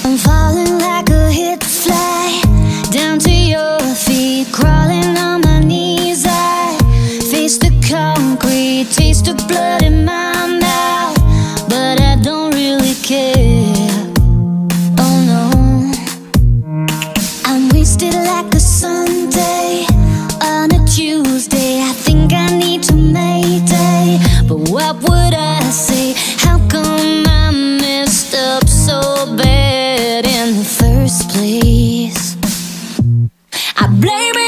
I'm falling like a hit fly down to your feet, crawling on my knees. I face the concrete, taste of blood in my mouth, but I don't really care. Oh no, I'm wasted like a Sunday on a Tuesday. I think I need to Mayday, but what would I say? How come I messed up so bad in the first place? I blame it